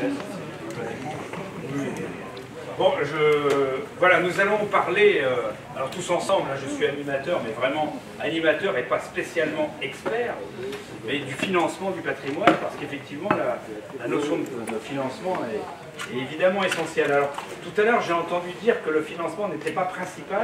Bon, voilà, nous allons parler, alors tous ensemble, là, je suis animateur, mais vraiment animateur et pas spécialement expert, mais du financement du patrimoine, parce qu'effectivement, la notion de financement est évidemment essentielle. Alors, tout à l'heure, j'ai entendu dire que le financement n'était pas principal,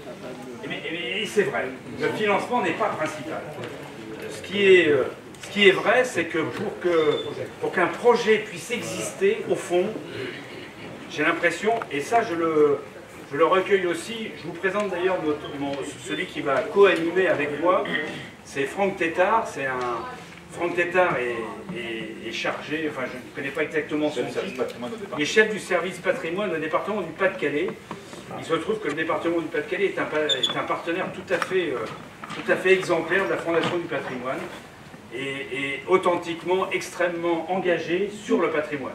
mais c'est vrai, le financement n'est pas principal. Ce qui est vrai, c'est que pour qu'un projet puisse exister, au fond, j'ai l'impression, et ça je le recueille aussi, je vous présente d'ailleurs celui qui va co-animer avec moi, c'est Franck Tétard. Franck Tétard est chargé, enfin je ne connais pas exactement son titre, il est chef du service patrimoine au département du Pas-de-Calais. Il se trouve que le département du Pas-de-Calais est un partenaire tout à fait exemplaire de la Fondation du patrimoine et authentiquement, extrêmement engagé sur le patrimoine.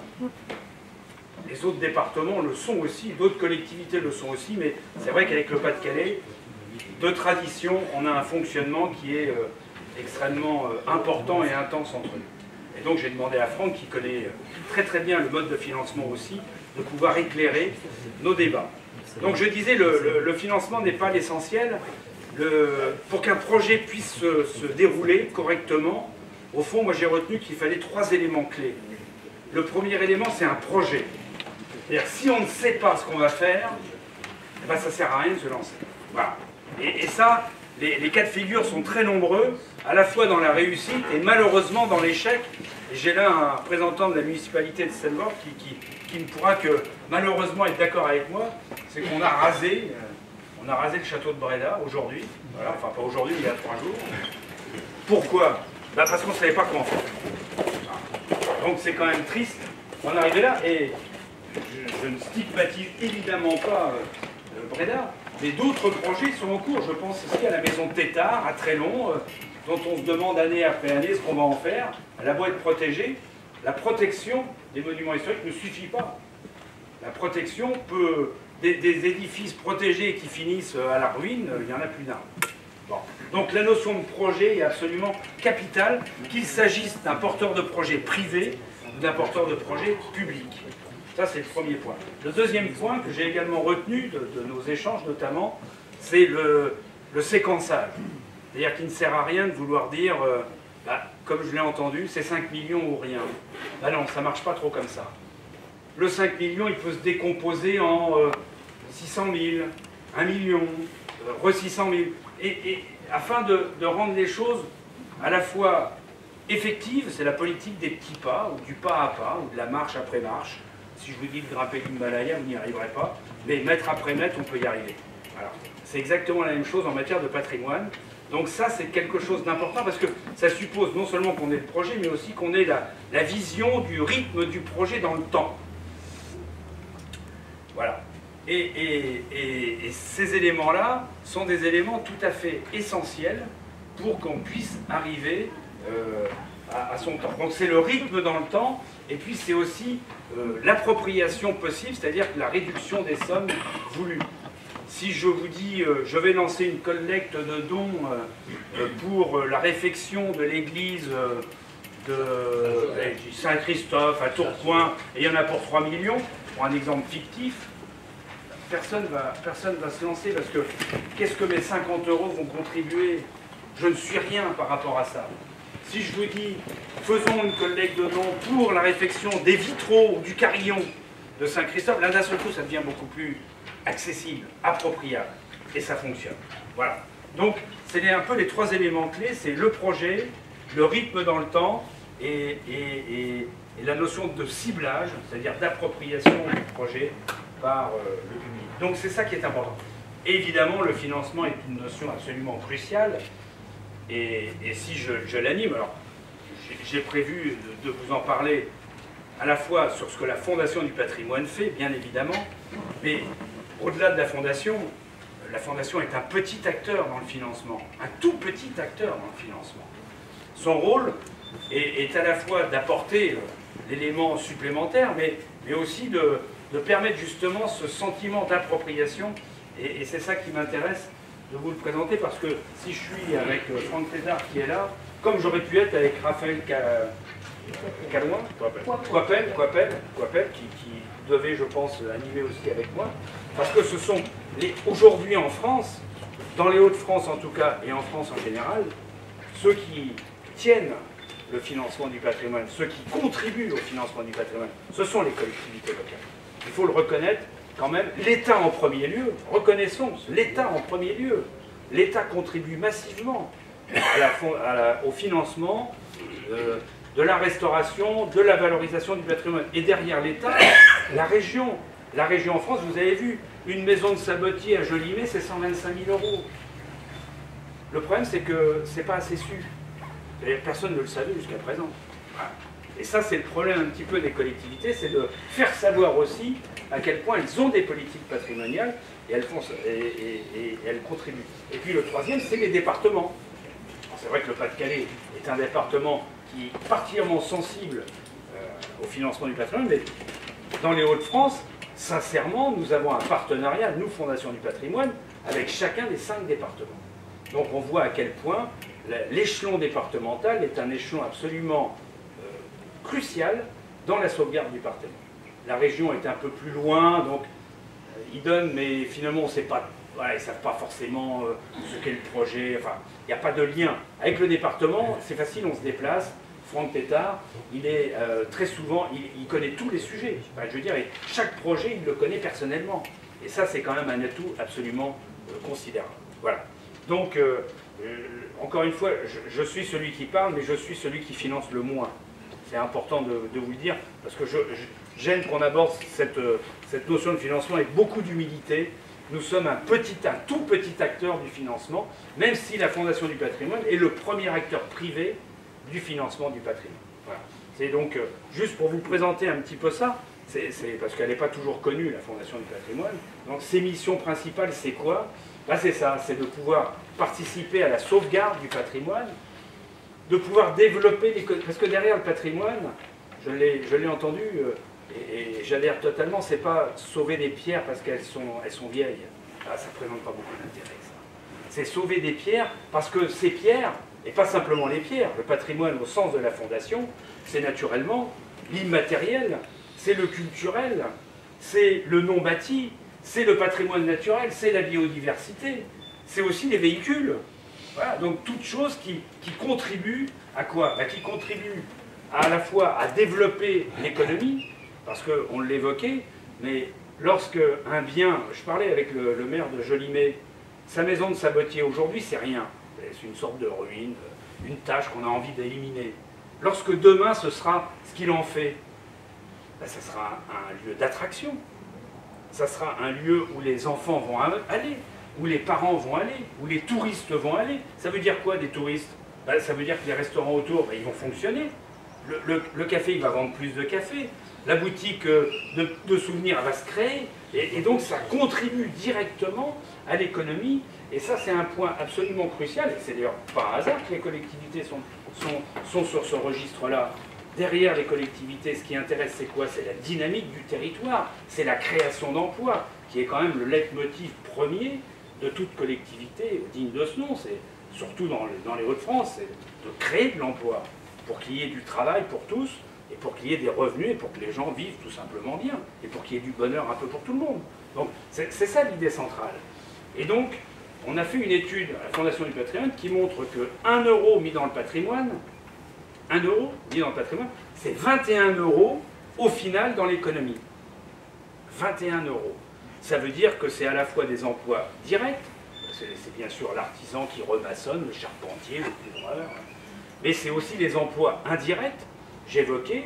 Les autres départements le sont aussi, d'autres collectivités le sont aussi, mais c'est vrai qu'avec le Pas-de-Calais, de tradition, on a un fonctionnement qui est extrêmement important et intense entre nous. Et donc j'ai demandé à Franck, qui connaît très très bien le mode de financement aussi, de pouvoir éclairer nos débats. Donc je disais, le financement n'est pas l'essentiel. Pour qu'un projet puisse se dérouler correctement, au fond, moi j'ai retenu qu'il fallait 3 éléments clés. Le premier élément, c'est un projet. C'est-à-dire, si on ne sait pas ce qu'on va faire, eh ben, ça ne sert à rien de se lancer. Voilà. Et ça, les cas de figure sont très nombreux, à la fois dans la réussite et malheureusement dans l'échec. Et j'ai là un représentant de la municipalité de Seine-Morte qui ne pourra que malheureusement être d'accord avec moi, c'est qu'on a rasé le château de Bréda aujourd'hui, voilà, enfin pas aujourd'hui, il y a 3 jours. Pourquoi? Ben, parce qu'on ne savait pas quoi en faire. Donc c'est quand même triste d'en arriver là, et je ne stigmatise évidemment pas Bréda, mais d'autres projets sont en cours. Je pense ici à la maison de Tétard, à Trélon, dont on se demande année après année ce qu'on va en faire. Elle a beau être protégée, la protection des monuments historiques ne suffit pas. La protection peut... Des édifices protégés qui finissent à la ruine, il y en a plus d'un. Bon. Donc la notion de projet est absolument capitale, qu'il s'agisse d'un porteur de projet privé ou d'un porteur de projet public. Ça, c'est le premier point. Le deuxième point que j'ai également retenu de nos échanges notamment, c'est le séquençage. C'est-à-dire qu'il ne sert à rien de vouloir dire, comme je l'ai entendu, c'est 5 millions ou rien. Ben non, ça ne marche pas trop comme ça. Le 5 millions, il peut se décomposer en 600 000, 1 million, 600 000. Et afin de rendre les choses à la fois effectives, c'est la politique des petits pas, ou du pas à pas, ou de la marche après marche. Si je vous dis de grimper l'Himalaya, vous n'y arriverez pas, mais mètre après mètre, on peut y arriver. Voilà. C'est exactement la même chose en matière de patrimoine. Donc ça, c'est quelque chose d'important, parce que ça suppose non seulement qu'on ait le projet, mais aussi qu'on ait la vision du rythme du projet dans le temps. Voilà. Et ces éléments-là sont des éléments tout à fait essentiels pour qu'on puisse arriver à son temps. Donc c'est le rythme dans le temps, et puis c'est aussi l'appropriation possible, c'est-à-dire la réduction des sommes voulues. Si je vous dis, je vais lancer une collecte de dons pour la réfection de l'église de Saint-Christophe à Tourcoing, et il y en a pour 3 millions, pour un exemple fictif, personne va se lancer, parce que qu'est-ce que mes 50 € vont contribuer? Je ne suis rien par rapport à ça. Si je vous dis, faisons une collecte de dons pour la réfection des vitraux du carillon de Saint-Christophe, là d'un seul coup ça devient beaucoup plus accessible, appropriable, et ça fonctionne. Voilà. Donc c'est un peu les 3 éléments clés, c'est le projet, le rythme dans le temps et la notion de ciblage, c'est-à-dire d'appropriation du projet par le public. Donc c'est ça qui est important. Et évidemment, le financement est une notion absolument cruciale, et si je l'anime, alors j'ai prévu de vous en parler à la fois sur ce que la Fondation du patrimoine fait, bien évidemment, mais au-delà de la Fondation est un petit acteur dans le financement, un tout petit acteur dans le financement. Son rôle est à la fois d'apporter l'élément supplémentaire, mais aussi de permettre justement ce sentiment d'appropriation, et c'est ça qui m'intéresse de vous le présenter, parce que si je suis avec Franck Tétard qui est là, comme j'aurais pu être avec Raphaël Calouin, Coipel, qui devait, je pense, animer aussi avec moi. Parce que ce sont, aujourd'hui en France, dans les Hauts-de-France en tout cas, et en France en général, ceux qui tiennent le financement du patrimoine, ceux qui contribuent au financement du patrimoine, ce sont les collectivités locales. Il faut le reconnaître quand même, l'État en premier lieu, reconnaissons, l'État en premier lieu. L'État contribue massivement au financement de la restauration, de la valorisation du patrimoine. Et derrière l'État, la région. La région en France, vous avez vu, une maison de sabotier à Jolimet, c'est 125 000 €. Le problème, c'est que c'est pas assez su. Et personne ne le savait jusqu'à présent. Voilà. Et ça, c'est le problème un petit peu des collectivités, c'est de faire savoir aussi à quel point elles ont des politiques patrimoniales et elles contribuent. Et puis le troisième, c'est les départements. C'est vrai que le Pas-de-Calais est un département qui est particulièrement sensible au financement du patrimoine, mais dans les Hauts-de-France, sincèrement, nous avons un partenariat, nous, Fondation du patrimoine, avec chacun des 5 départements. Donc on voit à quel point l'échelon départemental est un échelon absolument crucial dans la sauvegarde du patrimoine. La région est un peu plus loin, donc ils donnent, mais finalement on ne sait pas, voilà, ils ne savent pas forcément ce qu'est le projet, enfin, il n'y a pas de lien. Avec le département, c'est facile, on se déplace. Franck Tétard, il est très souvent, il connaît tous les sujets. Enfin, je veux dire, chaque projet, il le connaît personnellement. Et ça, c'est quand même un atout absolument considérable. Voilà. Donc, encore une fois, je suis celui qui parle, mais je suis celui qui finance le moins. C'est important de vous le dire, parce que j'aime qu'on aborde cette notion de financement avec beaucoup d'humilité. Nous sommes un tout petit acteur du financement, même si la Fondation du patrimoine est le premier acteur privé du financement du patrimoine. Voilà. C'est donc, juste pour vous présenter un petit peu ça, c'est parce qu'elle n'est pas toujours connue, la Fondation du patrimoine. Donc ses missions principales, c'est quoi? Là, c'est ça, c'est de pouvoir participer à la sauvegarde du patrimoine, de pouvoir développer les... Parce que derrière le patrimoine, je l'ai entendu, et j'adhère totalement, c'est pas sauver des pierres parce qu'elles sont vieilles. Ah, ça ne présente pas beaucoup d'intérêt, ça. C'est sauver des pierres parce que ces pierres, et pas simplement les pierres, le patrimoine au sens de la Fondation, c'est naturellement l'immatériel, c'est le culturel, c'est le non bâti, c'est le patrimoine naturel, c'est la biodiversité, c'est aussi les véhicules. Voilà, donc toute chose qui contribue à quoi? Qui contribue à la fois à développer l'économie, parce qu'on l'évoquait, mais lorsque un bien, je parlais avec le maire de Jolimet, sa maison de sabotier aujourd'hui c'est rien, c'est une sorte de ruine, une tâche qu'on a envie d'éliminer. Lorsque demain ce sera ce qu'il en fait, ben, ça sera un lieu d'attraction, ça sera un lieu où les enfants vont aller, où les parents vont aller, où les touristes vont aller. Ça veut dire quoi des touristes? Ben, ça veut dire que les restaurants autour, ben, ils vont fonctionner. Le café, il va vendre plus de café. La boutique de souvenirs va se créer. Et donc ça contribue directement à l'économie. Et ça, c'est un point absolument crucial. Et c'est d'ailleurs pas un hasard que les collectivités sont sur ce registre-là. Derrière les collectivités, ce qui intéresse, c'est quoi? C'est la dynamique du territoire. C'est la création d'emplois, qui est quand même le leitmotiv premier de toute collectivité digne de ce nom. C'est surtout dans les Hauts-de-France, c'est de créer de l'emploi pour qu'il y ait du travail pour tous, et pour qu'il y ait des revenus, et pour que les gens vivent tout simplement bien, et pour qu'il y ait du bonheur un peu pour tout le monde. Donc c'est ça l'idée centrale. Et donc, on a fait une étude à la Fondation du patrimoine qui montre que 1 € mis dans le patrimoine, 1 € mis dans le patrimoine, c'est 21 € au final dans l'économie. 21 €. Ça veut dire que c'est à la fois des emplois directs, c'est bien sûr l'artisan qui remaçonne, le charpentier, le couvreur, mais c'est aussi les emplois indirects. J'évoquais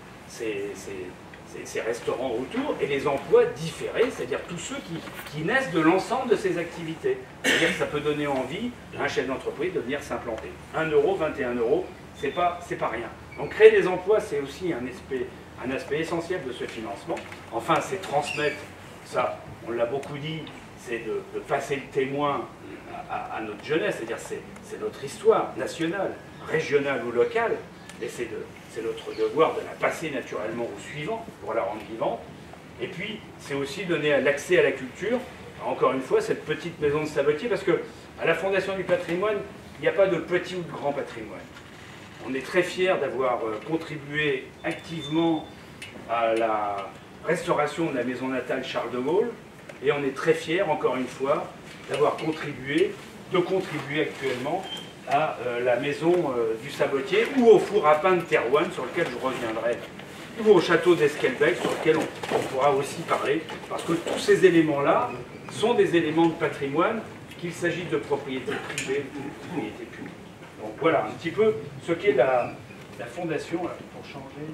ces restaurants autour et les emplois différés, c'est-à-dire tous ceux qui naissent de l'ensemble de ces activités. C'est-à-dire que ça peut donner envie à un chef d'entreprise de venir s'implanter. 1 €, 21 €, c'est pas rien. Donc créer des emplois, c'est aussi un aspect essentiel de ce financement. Enfin, c'est transmettre, ça, on l'a beaucoup dit, c'est de passer le témoin à notre jeunesse, c'est-à-dire c'est notre histoire nationale, régionale ou locale, et c'est notre devoir de la passer naturellement au suivant pour la rendre vivante. Et puis, c'est aussi donner l'accès à la culture. Encore une fois, cette petite maison de sabotier, parce que à la Fondation du patrimoine, il n'y a pas de petit ou de grand patrimoine. On est très fiers d'avoir contribué activement à la restauration de la maison natale Charles de Gaulle, et on est très fiers, encore une fois, d'avoir contribué actuellement à la maison du Sabotier, ou au four à pain de Thérouanne, sur lequel je reviendrai, ou au château d'Esquelbec, sur lequel on pourra aussi parler, parce que tous ces éléments-là sont des éléments de patrimoine, qu'il s'agisse de propriété privée ou de propriété publique. Donc voilà un petit peu ce qu'est la fondation, là, pour changer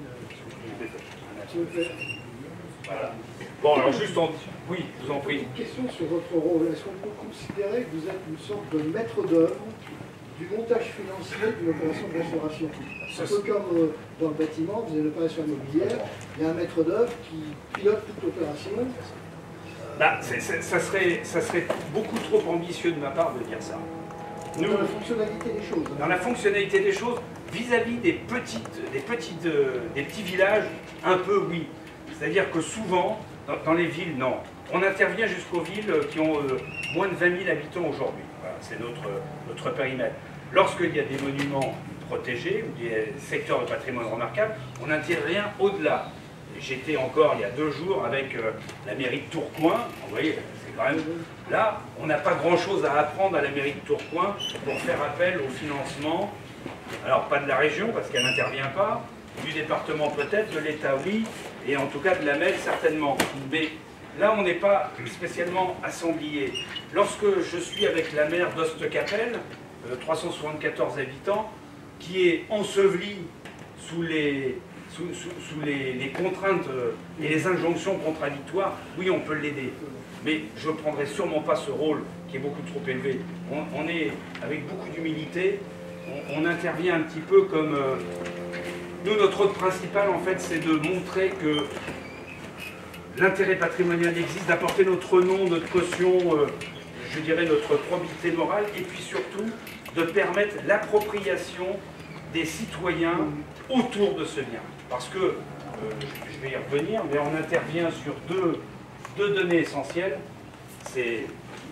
voilà. Bon, alors juste en... Oui, je vous en prie. Une question sur votre rôle. Est-ce qu'on peut considérer que vous êtes une sorte de maître d'œuvre du montage financier d'une opération de restauration? Un peu comme dans le bâtiment, vous avez l'opération immobilière, il y a un maître d'œuvre qui pilote toute l'opération. Bah, ça serait beaucoup trop ambitieux de ma part de dire ça. Nous, dans la fonctionnalité des choses. Dans la fonctionnalité des choses, vis-à-vis des petits villages, un peu oui. C'est-à-dire que souvent, dans les villes, non. On intervient jusqu'aux villes qui ont moins de 20 000 habitants aujourd'hui. Voilà, c'est notre périmètre. Lorsqu'il y a des monuments protégés ou des secteurs de patrimoine remarquables, on n'intervient au-delà. J'étais encore il y a 2 jours avec la mairie de Tourcoing. Vous voyez, c'est quand même... Là, on n'a pas grand-chose à apprendre à la mairie de Tourcoing pour faire appel au financement. Alors, pas de la région, parce qu'elle n'intervient pas. Du département peut-être, de l'État oui, et en tout cas de la MEL certainement. Mais là, on n'est pas spécialement assemblié. Lorsque je suis avec la maire d'Ostecapelle, 374 habitants, qui est ensevelie sous les contraintes et les injonctions contradictoires, oui, on peut l'aider. Mais je ne prendrai sûrement pas ce rôle qui est beaucoup trop élevé. On est, avec beaucoup d'humilité, on intervient un petit peu comme... Nous, notre rôle principal, en fait, c'est de montrer que l'intérêt patrimonial existe, d'apporter notre nom, notre caution, je dirais notre probité morale, et puis surtout de permettre l'appropriation des citoyens autour de ce bien. Parce que, je vais y revenir, mais on intervient sur deux données essentielles, c'est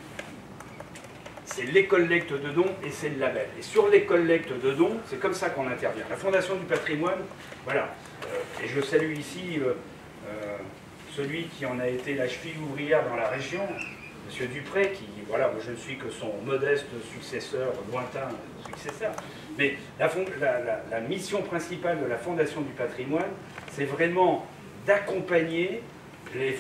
les collectes de dons et c'est le label. Et sur les collectes de dons, c'est comme ça qu'on intervient. La Fondation du patrimoine, voilà, et je salue ici celui qui en a été la cheville ouvrière dans la région, M. Dupré, qui, voilà, moi je ne suis que son modeste successeur, lointain successeur, mais la mission principale de la Fondation du patrimoine, c'est vraiment d'accompagner les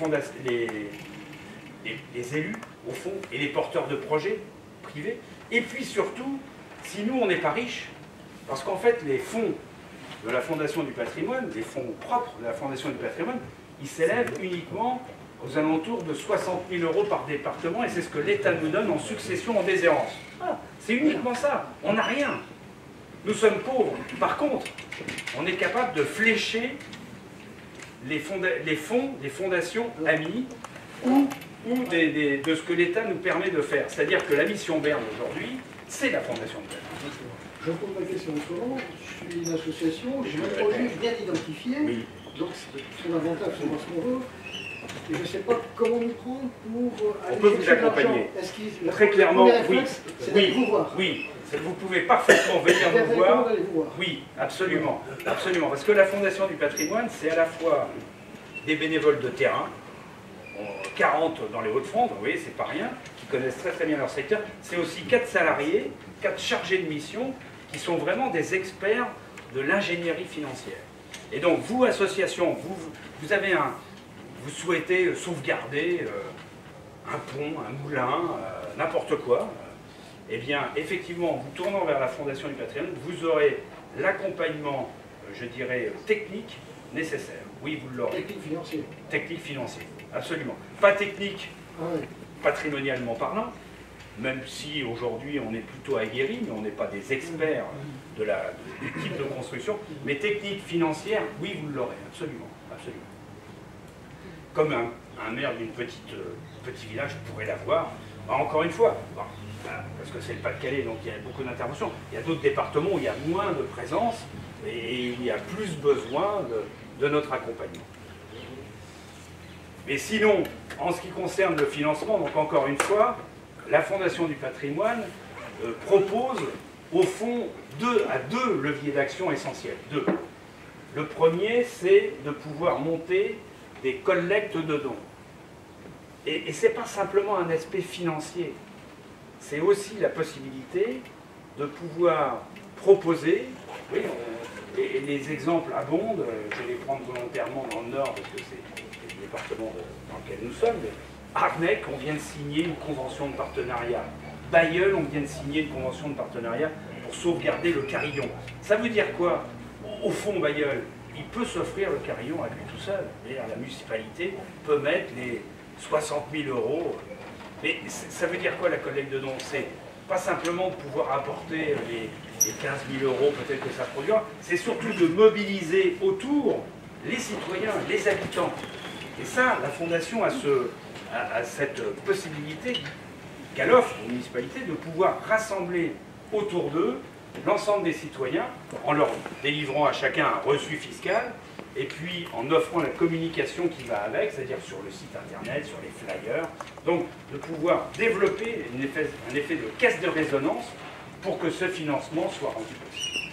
élus, au fond, et les porteurs de projets privés. Et puis surtout, si nous, on n'est pas riches, parce qu'en fait, les fonds de la Fondation du patrimoine, les fonds propres de la Fondation du patrimoine, ils s'élèvent uniquement aux alentours de 60 000 € par département, et c'est ce que l'État nous donne en succession, en déshérence. Ah, c'est uniquement ça, on n'a rien. Nous sommes pauvres. Par contre, on est capable de flécher les fonds des fondations amies ou de ce que l'État nous permet de faire. C'est-à-dire que la mission Berne aujourd'hui, c'est la Fondation de Berne. Je pose ma question autrement. Je suis une association, j'ai un projet bien identifié, oui. Donc c'est son avantage, c'est ce qu'on veut. Et je ne sais pas comment nous prendre pour aller. On peut vous accompagner. Très clairement, oui. Oui. Vous pouvez parfaitement venir nous voir. Oui, absolument. Absolument. Parce que la Fondation du patrimoine, c'est à la fois des bénévoles de terrain, 40 dans les Hauts-de-France, vous voyez, c'est pas rien, qui connaissent très très bien leur secteur. C'est aussi 4 salariés, 4 chargés de mission, qui sont vraiment des experts de l'ingénierie financière. Et donc, vous, association, vous souhaitez sauvegarder un pont, un moulin, n'importe quoi, eh bien, effectivement, en vous tournant vers la Fondation du patrimoine, vous aurez l'accompagnement, je dirais, technique nécessaire. Oui, vous l'aurez. Technique financière. Technique financière, absolument. Pas technique, patrimonialement parlant, même si aujourd'hui on est plutôt aguerri, mais on n'est pas des experts du type de construction, mais technique financière, oui, vous l'aurez, absolument, absolument. Comme un maire d'un petit village pourrait l'avoir, encore une fois, parce que c'est le Pas-de-Calais, donc il y a beaucoup d'interventions. Il y a d'autres départements où il y a moins de présence et où il y a plus besoin de notre accompagnement. Mais sinon, en ce qui concerne le financement, donc encore une fois, la Fondation du patrimoine propose au fond, deux leviers d'action essentiels. Deux. Le premier, c'est de pouvoir monter des collectes de dons. Et ce n'est pas simplement un aspect financier, c'est aussi la possibilité de pouvoir proposer, oui, et les exemples abondent, je vais les prendre volontairement dans le Nord, parce que c'est le département dans lequel nous sommes, mais Arnec, on vient de signer une convention de partenariat. Bailleul, on vient de signer une convention de partenariat pour sauvegarder le carillon. Ça veut dire quoi? Au fond, Bailleul, il peut s'offrir le carillon à lui tout seul. La municipalité peut mettre les 60 000 €. Mais ça veut dire quoi la collecte de dons? C'est pas simplement de pouvoir apporter les 15 000 € peut-être que ça produira, c'est surtout de mobiliser autour les citoyens, les habitants. Et ça, la Fondation a cette possibilité qu'elle offre aux municipalités de pouvoir rassembler autour d'eux l'ensemble des citoyens en leur délivrant à chacun un reçu fiscal et puis en offrant la communication qui va avec, c'est-à-dire sur le site internet, sur les flyers, donc de pouvoir développer un effet de caisse de résonance pour que ce financement soit rendu possible.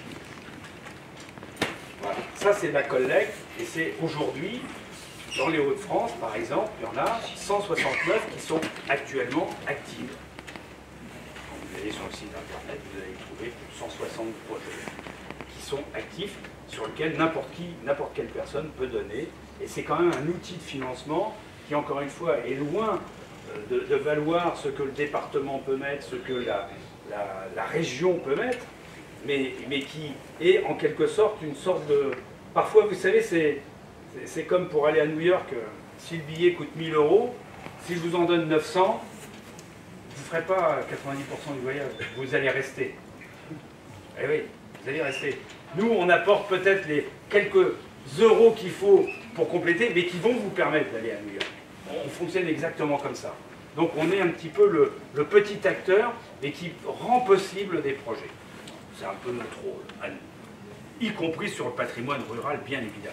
Voilà, ça c'est de la collecte et c'est aujourd'hui, dans les Hauts-de-France par exemple, il y en a 169 qui sont actuellement actives. Quand vous allez sur le site internet, vous allez trouver 160 projets qui sont actifs, sur lequel n'importe quelle personne peut donner. Et c'est quand même un outil de financement qui, encore une fois, est loin de valoir ce que le département peut mettre, ce que la région peut mettre, mais qui est en quelque sorte une sorte de... Parfois, vous savez, c'est comme pour aller à New York, si le billet coûte 1 000 €, si je vous en donne 900, vous ne ferez pas 90% du voyage, vous allez rester. Eh oui, vous allez rester. Nous, on apporte peut-être les quelques euros qu'il faut pour compléter, mais qui vont vous permettre d'aller à New York. On fonctionne exactement comme ça. Donc on est un petit peu le petit acteur, mais qui rend possible des projets. C'est un peu notre rôle, à nous. Y compris sur le patrimoine rural, bien évidemment.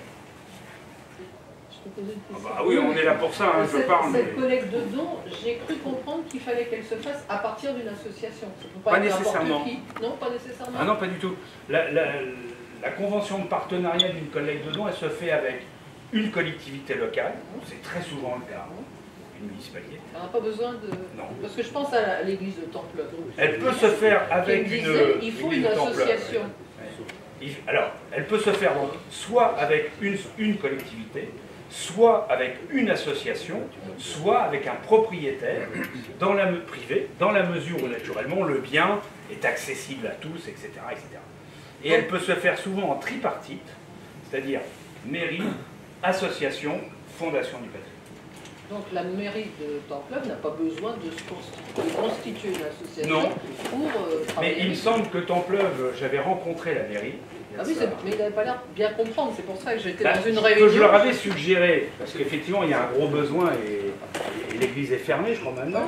Ah oui, on est là pour ça, hein, je parle. Cette collecte de dons, j'ai cru comprendre qu'il fallait qu'elle se fasse à partir d'une association. Pas nécessairement. Non, pas nécessairement. Ah non, pas du tout. La convention de partenariat d'une collecte de dons, elle se fait avec une collectivité locale, c'est très souvent le cas, une municipalité. On n'a pas besoin de... Non. Parce que je pense à l'église de Templeuve. Elle peut se faire avec il faut une association. Alors, elle peut se faire donc, soit avec une collectivité, soit avec une association, soit avec un propriétaire privé, dans la mesure où naturellement le bien est accessible à tous, etc. etc. Et elle peut se faire souvent en tripartite, c'est-à-dire mairie, association, fondation du patrimoine. Donc la mairie de Templeuve n'a pas besoin de constituer une association pour travailler. Mais il me semble que Templeuve, j'avais rencontré la mairie. Ah oui, mais il n'avait pas l'air de bien comprendre, c'est pour ça que j'étais dans une réunion. Que je leur avais suggéré, parce qu'effectivement il y a un gros besoin et l'église est fermée, je crois maintenant.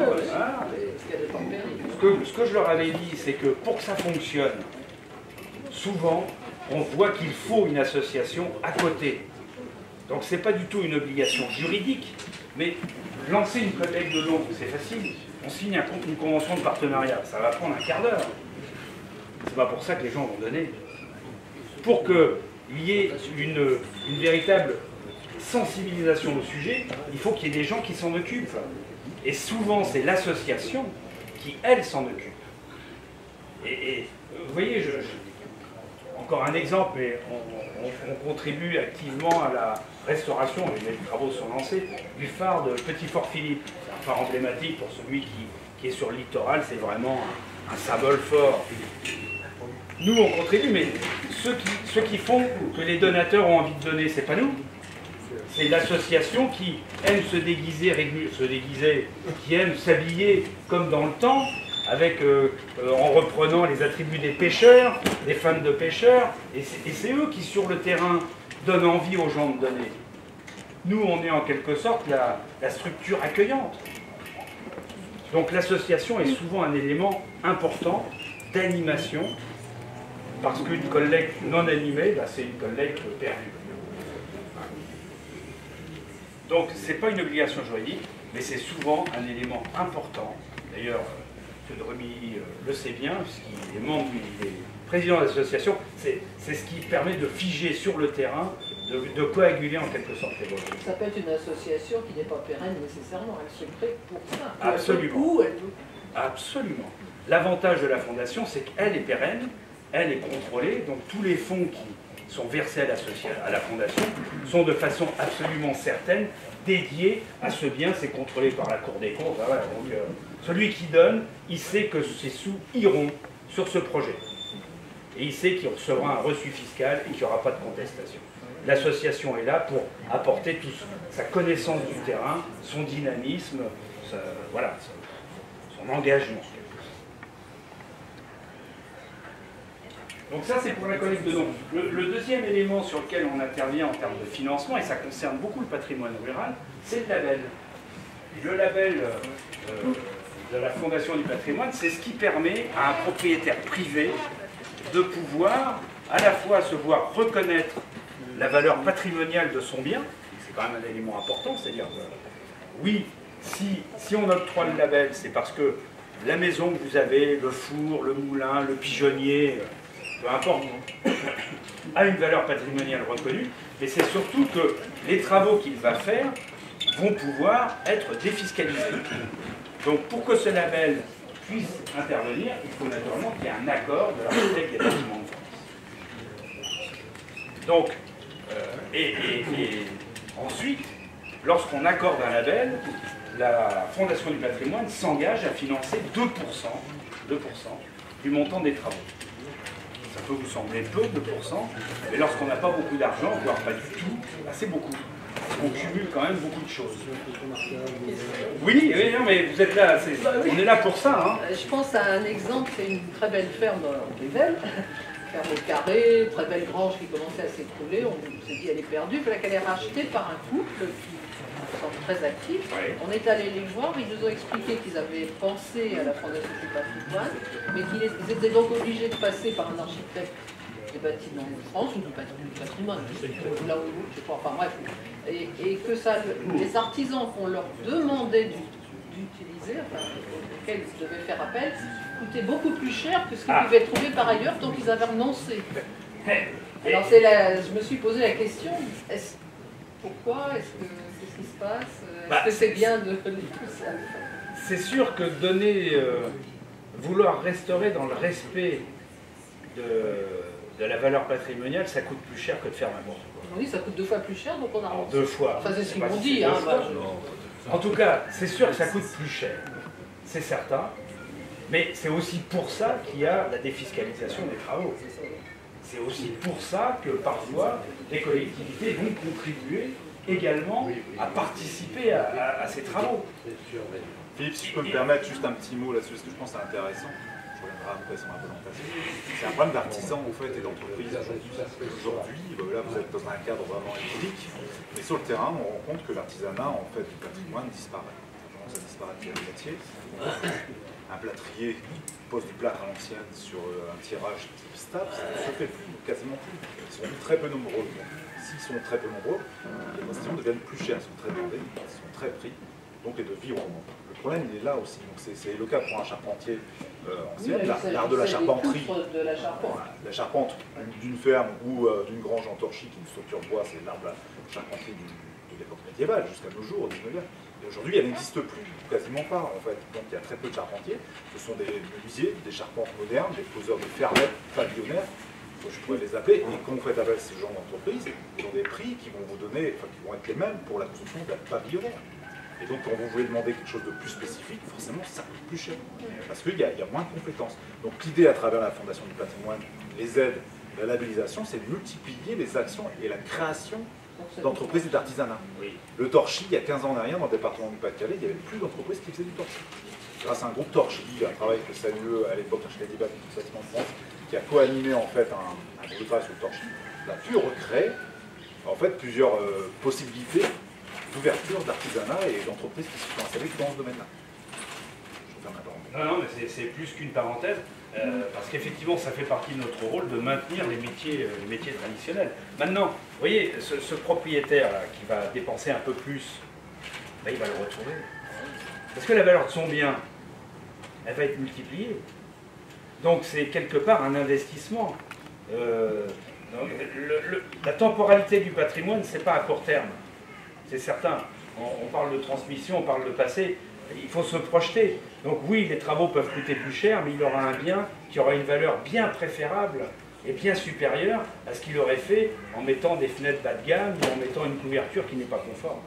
Ce que je leur avais dit, c'est que pour que ça fonctionne, souvent on voit qu'il faut une association à côté. Donc c'est pas du tout une obligation juridique, mais lancer une collecte de dons, c'est facile. On signe une convention de partenariat, ça va prendre un quart d'heure. C'est pas pour ça que les gens vont donner. Pour qu'il y ait une véritable sensibilisation au sujet, il faut qu'il y ait des gens qui s'en occupent. Et souvent, c'est l'association qui, elle, s'en occupe. Et vous voyez, encore un exemple, mais on contribue activement à la restauration, et les travaux sont lancés, du phare de Petit Fort Philippe. C'est un phare emblématique pour celui qui est sur le littoral, c'est vraiment un symbole fort. Nous, on contribue, mais ceux qui font que les donateurs ont envie de donner, c'est pas nous. C'est l'association qui aime se déguiser, qui aime s'habiller comme dans le temps, avec, en reprenant les attributs des pêcheurs, des fans de pêcheurs, et c'est eux qui, sur le terrain, donnent envie aux gens de donner. Nous, on est en quelque sorte la structure accueillante. Donc l'association est souvent un élément important d'animation, parce qu'une collecte non animée, bah, c'est une collecte perdue. Donc ce n'est pas une obligation juridique, mais c'est souvent un élément important. D'ailleurs, M. Drumy le sait bien, puisqu'il est membre, il est président de l'association, c'est ce qui permet de figer sur le terrain, de coaguler en quelque sorte les volontés. Ça peut être une association qui n'est pas pérenne nécessairement, elle se crée pour ça. Absolument. Où elle veut. Absolument. L'avantage de la fondation, c'est qu'elle est pérenne, elle est contrôlée, donc tous les fonds qui sont versés à la fondation sont de façon absolument certaine dédiés à ce bien, c'est contrôlé par la Cour des comptes. Voilà, donc, celui qui donne, il sait que ses sous iront sur ce projet. Et il sait qu'il recevra un reçu fiscal et qu'il n'y aura pas de contestation. L'association est là pour apporter sa connaissance du terrain, son dynamisme, voilà, son engagement. Donc ça, c'est pour la collecte de dons. Le deuxième élément sur lequel on intervient en termes de financement, et ça concerne beaucoup le patrimoine rural, c'est le label. Le label de la Fondation du patrimoine, c'est ce qui permet à un propriétaire privé de pouvoir à la fois se voir reconnaître la valeur patrimoniale de son bien, c'est quand même un élément important, c'est-à-dire oui, si on octroie le label, c'est parce que la maison que vous avez, le four, le moulin, le pigeonnier, peu importe, a une valeur patrimoniale reconnue, mais c'est surtout que les travaux qu'il va faire vont pouvoir être défiscalisés. Donc pour que ce label puisse intervenir, il faut naturellement qu'il y ait un accord de l'architecte des bâtiments de France. Donc, et ensuite, lorsqu'on accorde un label, la Fondation du patrimoine s'engage à financer 2% du montant des travaux. Ça peut vous sembler peu, 2%, mais lorsqu'on n'a pas beaucoup d'argent, voire pas du tout, c'est beaucoup. On cumule quand même beaucoup de choses. Oui, non, mais vous êtes là, on est là pour ça. Hein. Je pense à un exemple, c'est une très belle ferme dans Pével, ferme au carré, très belle grange qui commençait à s'écrouler, on s'est dit elle est perdue, voilà qu'elle est rachetée par un couple qui sont très actifs. Ouais. On est allé les voir, ils nous ont expliqué qu'ils avaient pensé à la Fondation du patrimoine, mais qu'ils étaient donc obligés de passer par un architecte des bâtiments de France ou du patrimoine, là où, je sais pas, enfin bref, et que ça, les artisans qu'on leur demandait d'utiliser, enfin, auxquels ils devaient faire appel, coûtaient beaucoup plus cher que ce qu'ils pouvaient trouver par ailleurs, donc ils avaient renoncé. Alors je me suis posé la question, pourquoi, qu'est-ce qui se passe, est-ce que c'est bien de ça? C'est sûr que vouloir restaurer dans le respect de la valeur patrimoniale, ça coûte plus cher que de faire n'importe quoi. Oui, ça coûte 2 fois plus cher, donc on a remboursé. 2 fois. Enfin, c'est ce qu'ils m'ont dit. Hein, en tout cas, c'est sûr que ça coûte plus cher, c'est certain, mais c'est aussi pour ça qu'il y a la défiscalisation des travaux. C'est aussi pour ça que parfois, les collectivités vont contribuer également à participer à ces travaux. Philippe, si je peux me permettre juste un petit mot là-dessus, parce que je pense que c'est intéressant. Je reviendrai après sur ma présentation. C'est un problème d'artisans en fait et d'entreprises aujourd'hui. Là, vous êtes dans un cadre vraiment économique, mais sur le terrain, on rend compte que l'artisanat en fait du patrimoine disparaît. Ça disparaît de le métier. Un plâtrier pose du plâtre à l'ancienne sur un tirage type stab, ça ne se fait plus, quasiment plus. Ils sont très peu nombreux. S'ils sont très peu nombreux, les prestations deviennent plus chères, elles sont très demandées, elles sont très pris, donc les devis augmentent. Le problème, il est là aussi. C'est le cas pour un charpentier ancien, l'art de la charpenterie. La charpente d'une ferme ou d'une grange en torchis, qui est une structure de bois, c'est l'art de la charpenterie de l'époque médiévale jusqu'à nos jours, au 19e. Et aujourd'hui, elle n'existe plus, quasiment pas en fait. Donc il y a très peu de charpentiers. Ce sont des menuisiers, des charpentes modernes, des poseurs de fermettes pavillonnaires, je pourrais les appeler. Et quand vous faites appel à ce genre d'entreprise, ils ont des prix qui vont vous donner, enfin qui vont être les mêmes pour la construction d'un pavillonnaire. Et donc, quand vous voulez demander quelque chose de plus spécifique, forcément, ça coûte plus cher. Parce qu'il y a moins de compétences. Donc, l'idée à travers la Fondation du patrimoine, les aides, la labellisation, c'est de multiplier les actions et la création d'entreprises et d'artisanat. Oui. Le torchis, il y a 15 ans en arrière, dans le département du Pas-de-Calais, il n'y avait plus d'entreprises qui faisaient du torchis. Grâce à un groupe torchis, un travail que SAMUE, à l'époque, l'architecte des bâtiments de France, qui a co-animé en fait un groupe de travail sur le torchis, on a pu recréer en fait plusieurs possibilités d'ouverture d'artisanat et d'entreprises qui se sont installées dans ce domaine-là. Je ferme la parenthèse. Non, mais c'est plus qu'une parenthèse, parce qu'effectivement, ça fait partie de notre rôle de maintenir les métiers traditionnels. Maintenant, vous voyez, ce propriétaire là, qui va dépenser un peu plus, ben, il va le retrouver. Parce que la valeur de son bien, elle va être multipliée. Donc c'est quelque part un investissement. Donc, la temporalité du patrimoine, c'est pas à court terme, c'est certain. On parle de transmission, on parle de passé, il faut se projeter. Donc oui, les travaux peuvent coûter plus cher, mais il aura un bien qui aura une valeur bien préférable et bien supérieure à ce qu'il aurait fait en mettant des fenêtres bas de gamme ou en mettant une couverture qui n'est pas conforme.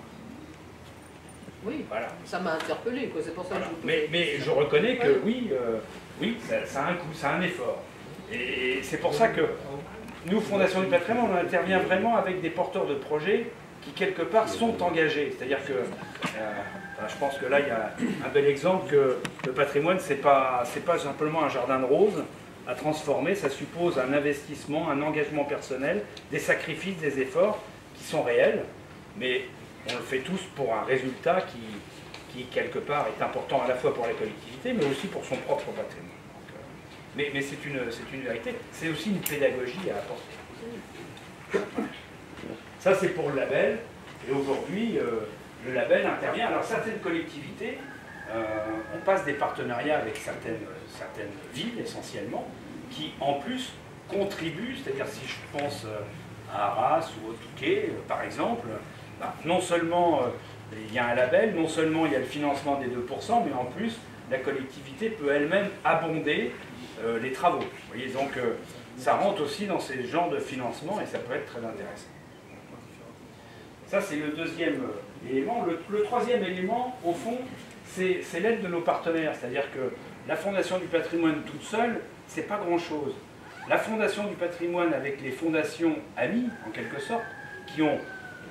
Oui, voilà. Ça m'a interpellé, c'est pour ça que je vous posais. Mais je reconnais que oui, ça a un coût, ça a un effort. Et c'est pour ça que nous, Fondation du Patrimoine, on intervient vraiment avec des porteurs de projets qui, quelque part, sont engagés. C'est-à-dire que, je pense que là, il y a un bel exemple que le patrimoine, c'est pas simplement un jardin de roses à transformer, ça suppose un investissement, un engagement personnel, des sacrifices, des efforts qui sont réels, mais on le fait tous pour un résultat qui quelque part, est important à la fois pour la collectivité, mais aussi pour son propre patrimoine. Mais c'est une vérité, c'est aussi une pédagogie à apporter. Ça, c'est pour le label, et aujourd'hui, le label intervient. Alors, certaines collectivités, on passe des partenariats avec certaines villes, essentiellement, qui, en plus, contribuent, c'est-à-dire si je pense à Arras ou au Touquet, par exemple, non seulement il y a un label, non seulement il y a le financement des 2%, mais en plus, la collectivité peut elle-même abonder les travaux. Vous voyez, donc ça rentre aussi dans ces genres de financement et ça peut être très intéressant. Ça, c'est le deuxième élément. Le troisième élément, au fond, c'est l'aide de nos partenaires. C'est-à-dire que la Fondation du patrimoine toute seule, c'est pas grand-chose. La Fondation du patrimoine avec les fondations amies, en quelque sorte, qui ont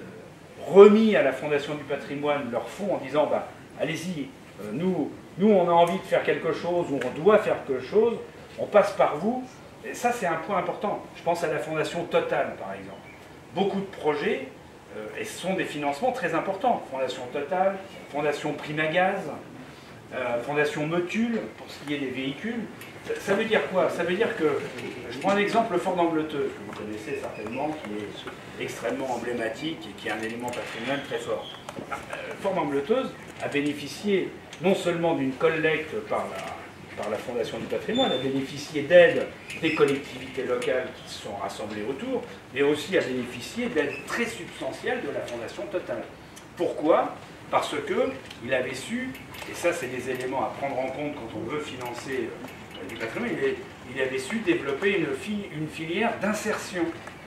remis à la Fondation du patrimoine leur fonds en disant bah, allez-y, nous on a envie de faire quelque chose ou on doit faire quelque chose, on passe par vous. Et ça, c'est un point important. Je pense à la Fondation Total, par exemple. Beaucoup de projets, et ce sont des financements très importants. Fondation Total, Fondation Primagaz, Fondation Motul, pour ce qui est des véhicules. Ça veut dire quoi? Ça veut dire que, je prends un exemple, le Fort d'Angleterre, que vous connaissez certainement, qui est extrêmement emblématique et qui est un élément patrimonial très fort. Fort d'Angleterre a bénéficié non seulement d'une collecte par la Fondation du patrimoine, a bénéficié d'aide des collectivités locales qui se sont rassemblées autour, mais aussi a bénéficié d'aide très substantielle de la Fondation Total. Pourquoi? Parce qu'il avait su, et ça c'est des éléments à prendre en compte quand on veut financer du patrimoine, il avait su développer une filière d'insertion.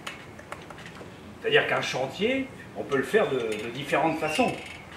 C'est-à-dire qu'un chantier, on peut le faire de différentes façons.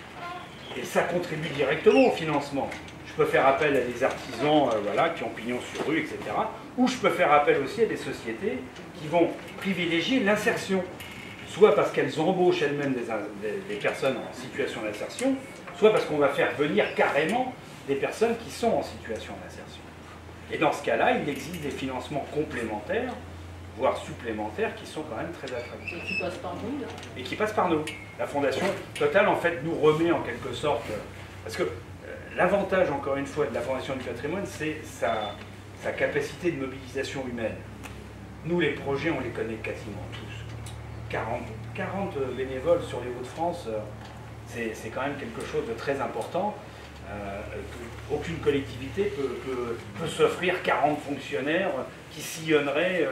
Et ça contribue directement au financement. Je peux faire appel à des artisans voilà, qui ont pignon sur rue, etc. Ou je peux faire appel aussi à des sociétés qui vont privilégier l'insertion. Soit parce qu'elles embauchent elles-mêmes des personnes en situation d'insertion, soit parce qu'on va faire venir carrément des personnes qui sont en situation d'insertion. Et dans ce cas-là, il existe des financements complémentaires, voire supplémentaires, qui sont quand même très attractifs. Et qui passent par nous, là. Et qui passent par nous. La Fondation Total, en fait, nous remet en quelque sorte... Parce que l'avantage, encore une fois, de la Fondation du patrimoine, c'est sa capacité de mobilisation humaine. Nous, les projets, on les connaît quasiment tous. 40 bénévoles sur les Hauts-de-France, c'est quand même quelque chose de très important. Aucune collectivité peut s'offrir 40 fonctionnaires qui sillonneraient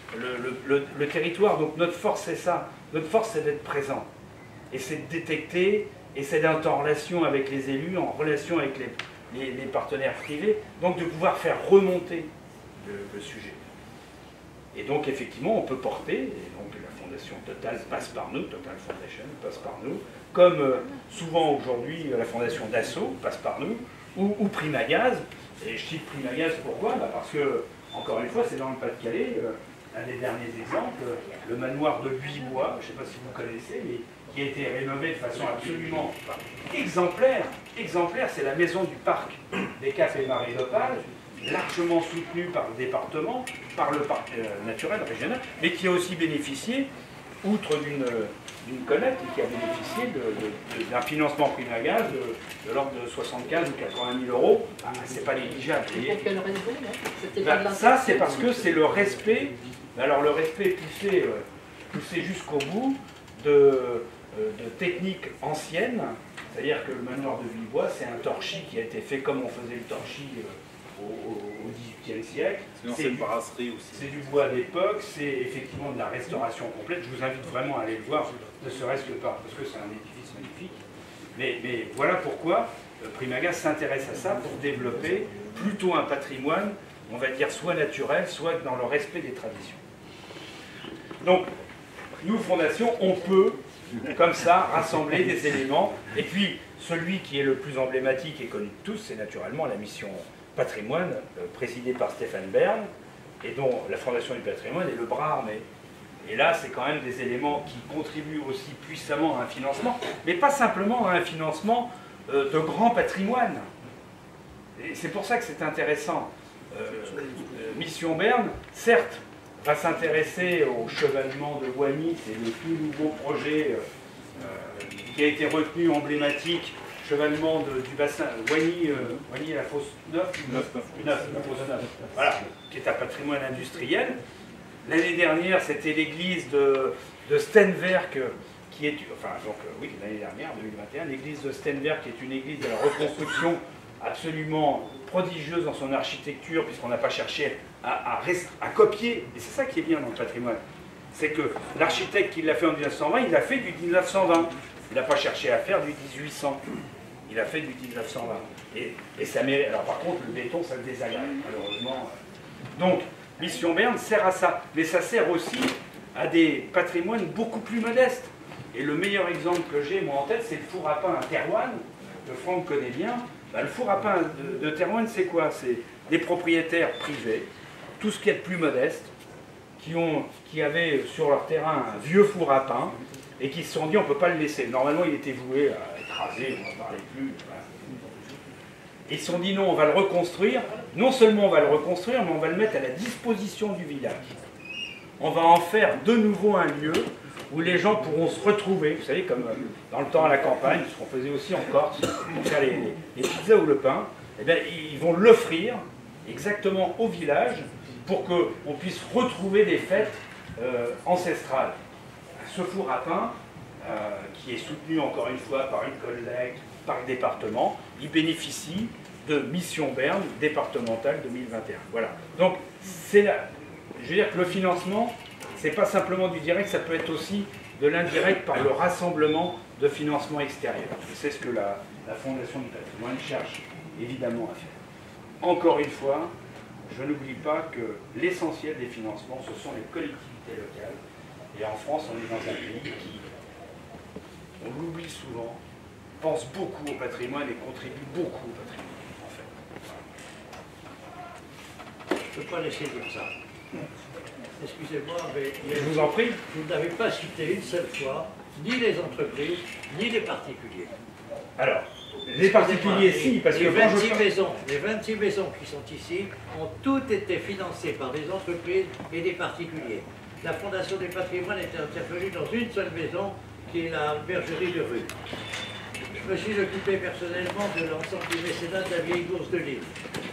le territoire. Donc notre force, c'est ça. Notre force, c'est d'être présent. Et c'est de détecter, et c'est d'être en relation avec les élus, en relation avec les partenaires privés, donc de pouvoir faire remonter le sujet. Et donc effectivement, on peut porter, et donc la Fondation Total passe par nous, Total Foundation passe par nous, comme souvent aujourd'hui la Fondation Dassault passe par nous, ou Primagaz. Et je cite Primagaz pourquoi? Parce que, encore une fois, c'est dans le Pas-de-Calais, un des derniers exemples, le manoir de Buisbois, je ne sais pas si vous connaissez, mais qui a été rénové de façon absolument exemplaire. Exemplaire, c'est la maison du parc des Caps et Marais d'Opale, largement soutenue par le département, par le parc naturel régional, mais qui a aussi bénéficié, outre d'une collecte, qui a bénéficié d'un financement Primagaz de l'ordre de 75 ou 80 000 euros. C'est pas négligeable. Pour quelle raison? Ça, c'est parce que c'est le respect, alors le respect poussé jusqu'au bout de techniques anciennes, c'est-à-dire que le manoir de Villebois, c'est un torchis qui a été fait comme on faisait le torchis au XVIIIe siècle. Sinon c'est une brasserie aussi. C'est du bois d'époque, c'est effectivement de la restauration complète. Je vous invite vraiment à aller le voir, ne serait-ce que parce que c'est un édifice magnifique. Mais voilà pourquoi Primagas s'intéresse à ça pour développer plutôt un patrimoine, on va dire, soit naturel, soit dans le respect des traditions. Donc, nous, Fondation, on peut, comme ça, rassembler des éléments. Et puis, celui qui est le plus emblématique et connu de tous, c'est naturellement la mission patrimoine, présidée par Stéphane Bern, et dont la Fondation du patrimoine est le bras armé. Et là, c'est quand même des éléments qui contribuent aussi puissamment à un financement, mais pas simplement à un financement de grands patrimoines. Et c'est pour ça que c'est intéressant. Mission Bern, certes, va s'intéresser au chevalement de Wany, c'est le tout nouveau projet qui a été retenu emblématique, chevalement du bassin Wany et la fosse 9, la fosse 9, voilà, qui est un patrimoine industriel. L'année dernière, c'était l'église de Stenwerk, qui est, enfin, donc, oui, l'année dernière, 2021, l'église de Stenwerk, qui est une église de la reconstruction absolument prodigieuse dans son architecture, puisqu'on n'a pas cherché à copier. Et c'est ça qui est bien dans le patrimoine. C'est que l'architecte qui l'a fait en 1920, il l'a fait du 1920. Il n'a pas cherché à faire du 1800. Il a fait du 1920. Et ça mérite. Alors par contre, le béton, ça le désagrège, malheureusement. Donc, Mission Bern sert à ça. Mais ça sert aussi à des patrimoines beaucoup plus modestes. Et le meilleur exemple que j'ai, moi, en tête, c'est le four à pain à Thérouanne, que Franck connaît bien. Ben, le four à pain de Thérouanne, c'est quoi? C'est des propriétaires privés, tout ce qui est de plus modeste, qui avaient sur leur terrain un vieux four à pain, et qui se sont dit on ne peut pas le laisser. Normalement, il était voué à être rasé, on n'en parlait plus. Voilà. Ils se sont dit non, on va le reconstruire. Non seulement on va le reconstruire, mais on va le mettre à la disposition du village. On va en faire de nouveau un lieu où les gens pourront se retrouver, vous savez, comme dans le temps à la campagne, ce qu'on faisait aussi en Corse, pour faire les pizzas ou le pain, eh bien, ils vont l'offrir exactement au village pour qu'on puisse retrouver des fêtes ancestrales. Ce four à pain, qui est soutenu encore une fois par une collecte, par le département, il bénéficie de Mission Bern départementale 2021. Voilà. Donc, je veux dire que le financement, c'est pas simplement du direct, ça peut être aussi de l'indirect par le rassemblement de financements extérieurs. C'est ce que la Fondation du patrimoine cherche évidemment à faire. Encore une fois, je n'oublie pas que l'essentiel des financements, ce sont les collectivités locales. Et en France, on est dans un pays qui, on l'oublie souvent, pense beaucoup au patrimoine et contribue beaucoup au patrimoine, en fait. Je ne peux pas laisser dire ça. Excusez-moi, mais je vous en prie. Vous n'avez pas cité une seule fois ni les entreprises, ni les particuliers. Alors, les particuliers, si, parce que les 26 maisons qui sont ici ont toutes été financées par des entreprises et des particuliers. La Fondation du patrimoine était intervenue dans une seule maison, qui est la bergerie de rue. Je me suis occupé personnellement de l'ensemble du mécénat de la vieille bourse de Lille.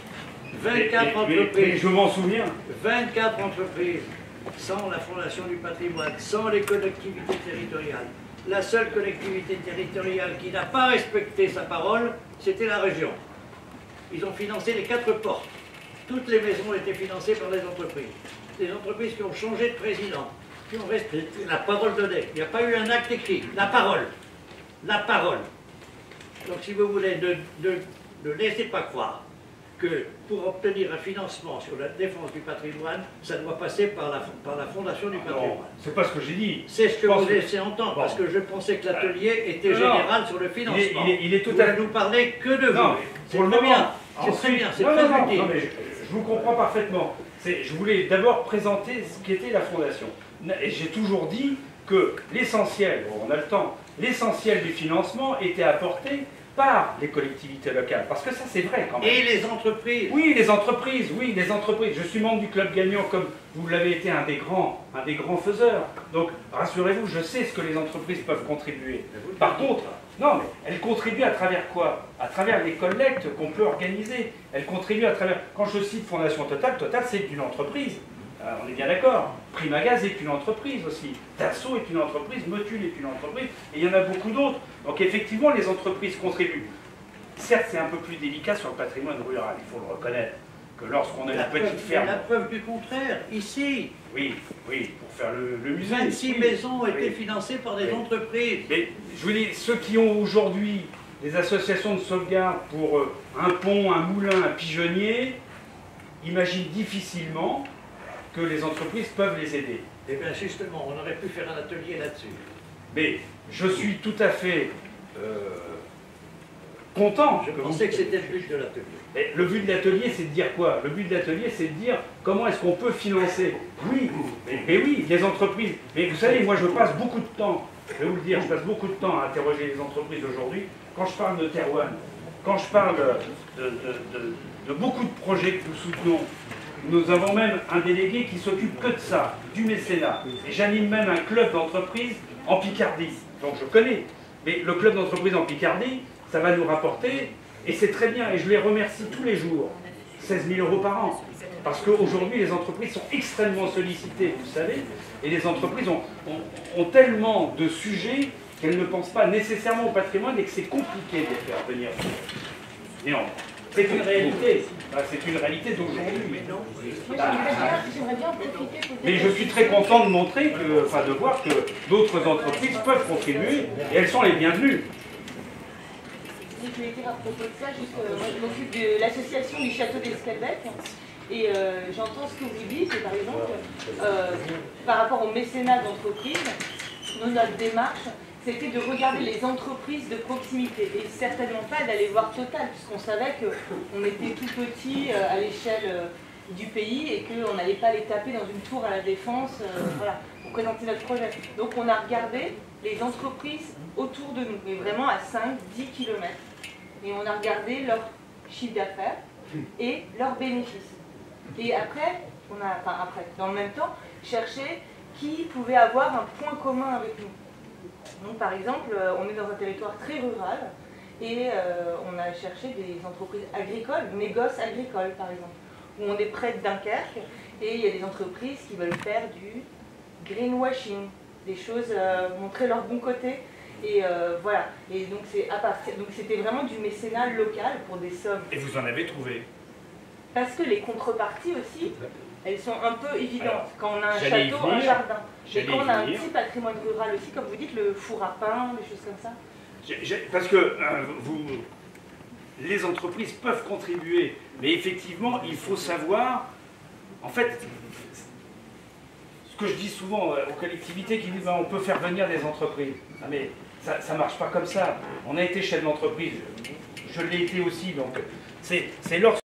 24 entreprises. Je m'en souviens. 24 entreprises sans la Fondation du patrimoine, sans les collectivités territoriales. La seule collectivité territoriale qui n'a pas respecté sa parole, c'était la région. Ils ont financé les 4 portes. Toutes les maisons ont été financées par les entreprises. Des entreprises qui ont changé de président, qui ont respecté la parole donnée. Il n'y a pas eu un acte écrit. La parole. La parole. Donc si vous voulez, ne laissez pas croire que pour obtenir un financement sur la défense du patrimoine, ça doit passer par la Fondation du patrimoine. C'est pas ce que j'ai dit. C'est ce que vous laissez entendre, parce que je pensais que l'atelier était général sur le financement. Il est tout à fait... Vous ne nous parlez que de vous. C'est très bien. C'est très bien, c'est très utile. Non, mais je vous comprends parfaitement. Je voulais d'abord présenter ce qu'était la Fondation. Et j'ai toujours dit que l'essentiel, on a le temps, l'essentiel du financement était apporté par les collectivités locales. Parce que ça, c'est vrai quand même. Et les entreprises. Oui, les entreprises, oui, les entreprises. Je suis membre du Club Gagnant, comme vous l'avez été un des grands faiseurs. Donc, rassurez-vous, je sais ce que les entreprises peuvent contribuer. Par contre, non, mais elles contribuent à travers quoi? À travers les collectes qu'on peut organiser. Elles contribuent à travers... Quand je cite Fondation Total, Total, c'est une entreprise. On est bien d'accord. Primagas est une entreprise aussi. Dassault est une entreprise, Motul est une entreprise, et il y en a beaucoup d'autres. Donc effectivement, les entreprises contribuent. Certes, c'est un peu plus délicat sur le patrimoine rural, il faut le reconnaître. que lorsqu'on a La une petite ferme... La preuve du contraire, ici, Oui, oui, pour faire le musée. 26 oui, maisons ont été oui. financées par des Oui. entreprises. Mais je vous dis, ceux qui ont aujourd'hui des associations de sauvegarde pour un pont, un moulin, un pigeonnier, imaginent difficilement que les entreprises peuvent les aider. Eh bien justement, on aurait pu faire un atelier là-dessus. Mais je suis tout à fait content. Je pensais que c'était le but de l'atelier. Mais le but de l'atelier, c'est de dire quoi? Le but de l'atelier, c'est de dire comment est-ce qu'on peut financer. Oui, mais oui, les entreprises. Mais vous savez, moi je passe beaucoup de temps, je vais vous le dire, je passe beaucoup de temps à interroger les entreprises aujourd'hui. Quand je parle de Terwan, quand je parle de beaucoup de projets que nous soutenons, nous avons même un délégué qui s'occupe que de ça, du mécénat. Et j'anime même un club d'entreprise en Picardie. Donc je connais. Mais le club d'entreprise en Picardie, ça va nous rapporter, et c'est très bien, et je les remercie tous les jours, 16 000 € par an. Parce qu'aujourd'hui, les entreprises sont extrêmement sollicitées, vous savez, et les entreprises ont tellement de sujets qu'elles ne pensent pas nécessairement au patrimoine et que c'est compliqué de les faire venir. Et non, c'est une réalité. C'est une réalité d'aujourd'hui. J'aimerais bien en profiter pour... Mais je suis très content de montrer que, enfin, de voir que d'autres entreprises peuvent contribuer et elles sont les bienvenues. Je voulais dire à propos de ça, juste, moi je m'occupe de l'association du château d'Escalbec et j'entends ce que vous dites, et par exemple, par rapport au mécénat d'entreprise, notre démarche, c'était de regarder les entreprises de proximité et certainement pas d'aller voir Total, puisqu'on savait qu'on était tout petit à l'échelle du pays et qu'on n'allait pas les taper dans une tour à la Défense voilà, pour présenter notre projet. Donc on a regardé les entreprises autour de nous, mais vraiment à 5-10 km. Et on a regardé leur chiffre d'affaires et leurs bénéfices. Et après, dans le même temps, cherché qui pouvait avoir un point commun avec nous. Donc par exemple, on est dans un territoire très rural et on a cherché des entreprises agricoles, négoces agricoles par exemple, où on est près de Dunkerque et il y a des entreprises qui veulent faire du greenwashing, des choses, montrer leur bon côté. Et voilà, et donc c'est à partir, donc c'était vraiment du mécénat local pour des sommes. Et vous en avez trouvé? Parce que les contreparties aussi, elles sont un peu évidentes. Alors, quand on a un j'allais y château, venir. un jardin. Et quand on a un venir. petit patrimoine rural aussi, comme vous dites, le four à pain, des choses comme ça. Parce que les entreprises peuvent contribuer, mais effectivement, il faut savoir, en fait, ce que je dis souvent aux collectivités qui disent on peut faire venir des entreprises. Ah, mais ça ne marche pas comme ça. On a été chef d'entreprise, je l'ai été aussi, donc c'est lorsque